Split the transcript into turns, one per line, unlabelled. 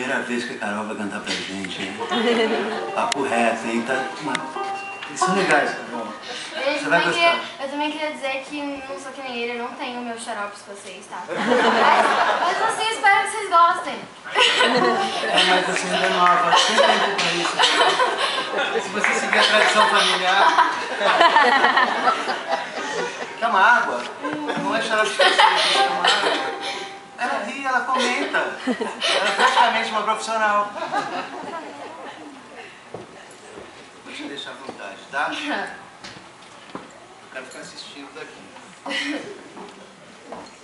primeira vez que a Carol vai cantar pra gente, hein? Papo reto, hein? Tá... Eles são legais, Carol. Você vai gostar.
Eu também queria dizer que não sou que nem ele, eu não tenho meus xaropes pra vocês, tá? Mas assim, espero que vocês gostem.
Mas você ainda é nova, tem tempo pra isso. Né? Se você seguir a tradição familiar... Quer uma água? Não é xarope de vocês, quer uma água? Ela ri, ela comenta. Ela é praticamente uma profissional. Vou te deixar à vontade, tá? Eu quero ficar assistindo daqui.